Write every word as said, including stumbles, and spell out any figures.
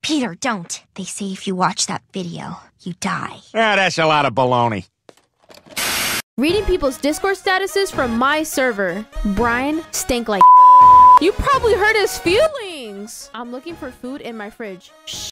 Peter, don't. They say if you watch that video, you die. Ah, that's a lot of baloney. Reading people's Discord statuses from my server. Brian stank like. You probably hurt his feelings. I'm looking for food in my fridge. Shh.